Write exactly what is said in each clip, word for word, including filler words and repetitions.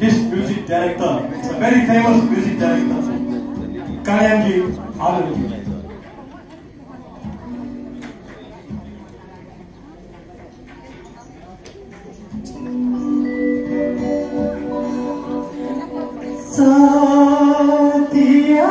this music director. It's a very famous music director. Kalyamji, Alanji. Sathiya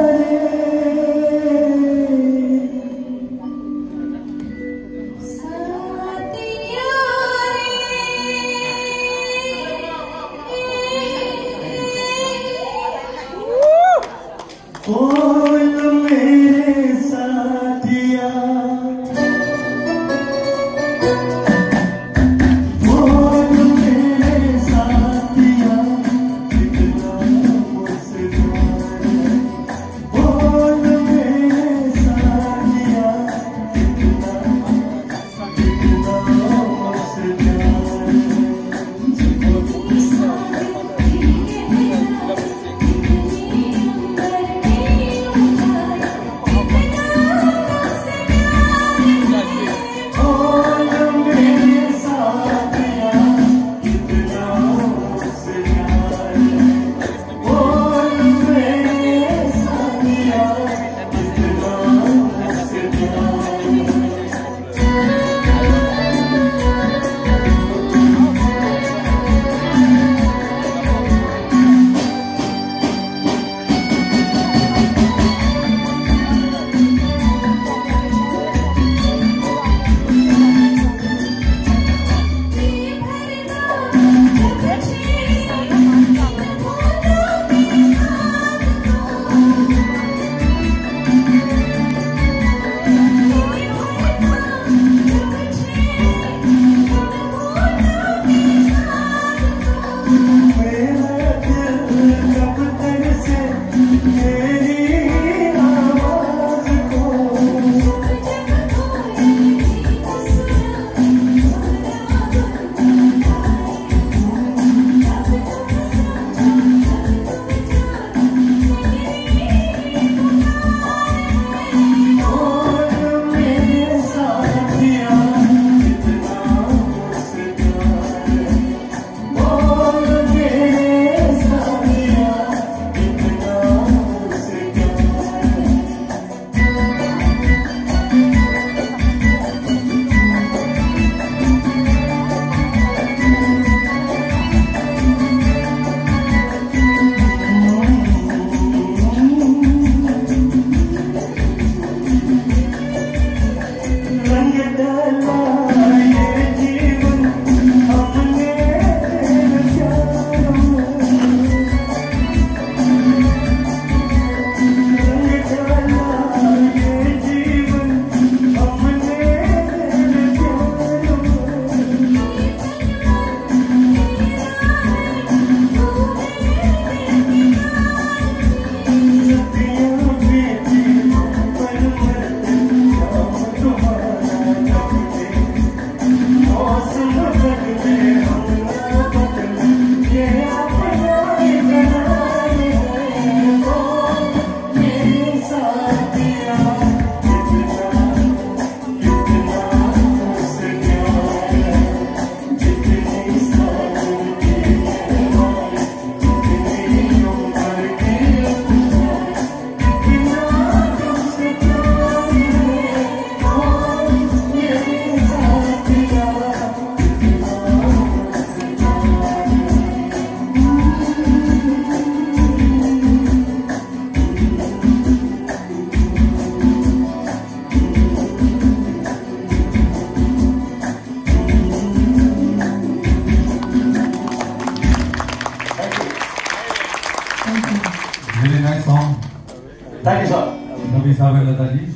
Really nice song. Thank you, sir. Rafi sir and Lata ji.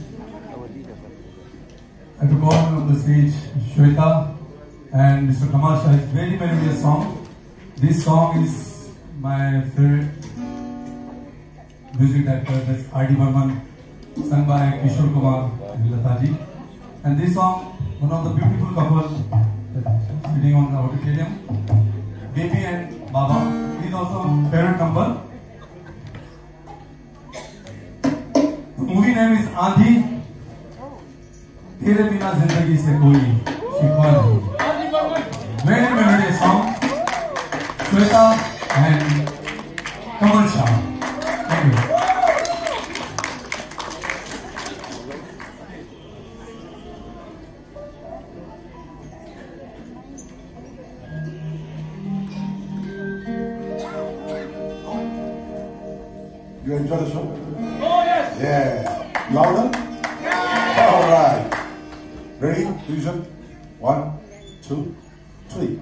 I took on the stage Shweta and Mister Kamal Shah. It's very melodious song. This song is my favorite music director. That's R D Burman, sung by Kishore Kumar and Lata ji. And this song, one of the beautiful couple sitting on the auditorium, Baby and Baba. Is also favorite number. The movie name is आंधी, तेरे बिना जिंदगी से कोई शिकवा नहीं. Very melodious song. Shweta and Kamal Shah. Thank you. You enjoy the show? Oh, yes! Yeah. Louder? Yeah! All right. Ready? Listen. One, two, three.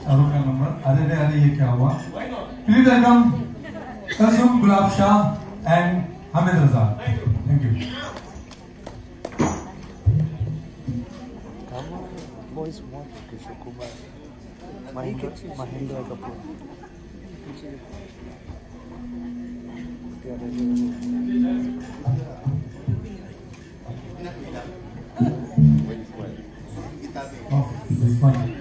Shahrukh का number. अरे रे अरे ये क्या हुआ? Please welcome Kalsom, Gulab Shah and Hamid Razak. Thank you. Voice more Kishore Kumar. Mahendra Mahendra Kapoor. Oh, this one.